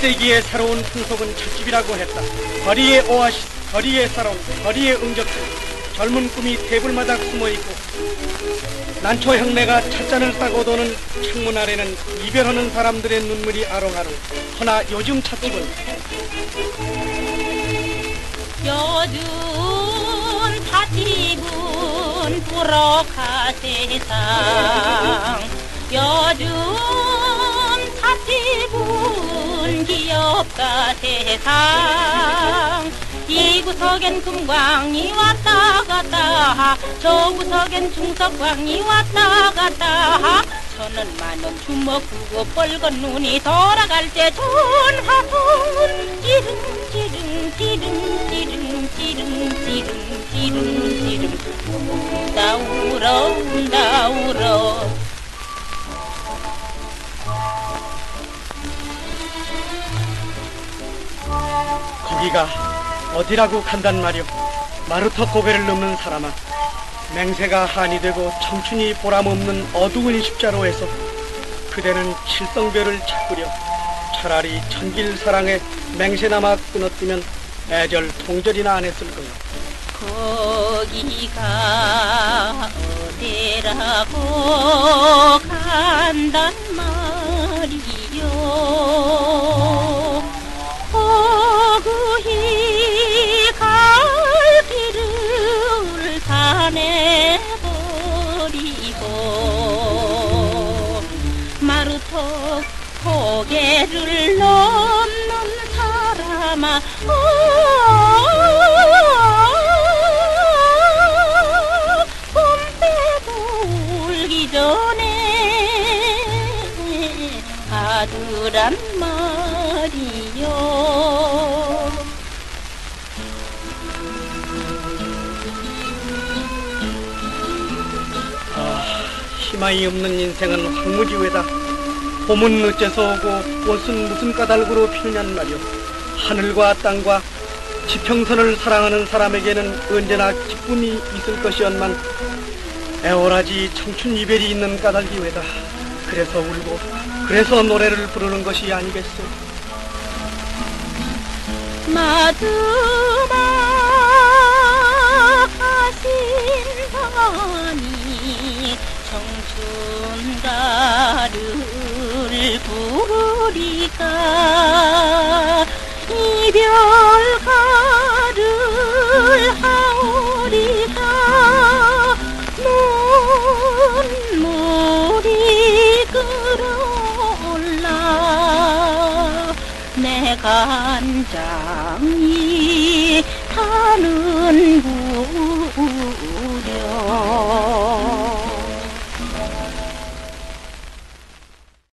21세기의 새로운 풍속은 찻집이라고 했다. 거리의 오아시스, 거리의 사랑, 거리의 응접들, 젊은 꿈이 테이블마다 숨어있고 난초 향내가 찻잔을 싸고 도는 창문 아래는 이별하는 사람들의 눈물이 아롱아롱. 허나 요즘 찻집은 요즘 찻집은 부록한 세상, 요즘 찻집은 귀엽다 세상. 이 구석엔 금광이 왔다 갔다, 저 구석엔 중석광이 왔다 갔다. 천원 만원 주먹 두고 뻘건 눈이 돌아갈 때 전화선 찌릉 찌릉 찌릉 찌릉 찌릉 찌릉 찌릉 운다 울어 운다 울어. 거기가 어디라고 간단 말이오. 마루터 고개를 넘는 사람아, 맹세가 한이 되고 청춘이 보람없는 어두운 십자로에서 그대는 칠성별을 찾구려 차라리 천길 사랑에 맹세나마 끊었으면 애절 통절이나 안 했을 거야. 거기가 어디라고 간단 말이요. 허구히 갈 길을 산해버리고 마루터 고개를 넘는 사람아, 봄새도 울기 전에 아들란 말이요. 희망이 없는 인생은 황무지외다. 봄은 어째서 오고 꽃은 무슨 까닭으로 피느냔 말이오. 하늘과 땅과 지평선을 사랑하는 사람에게는 언제나 기쁨이 있을 것이었만 애월하지 청춘 이별이 있는 까닭이 왜다. 그래서 울고 그래서 노래를 부르는 것이 아니겠소. 마지막 하신 바니 청춘가를 부리까 이별가를 하오리까 눈물이 끓어올라 내 간장이 타는 무렵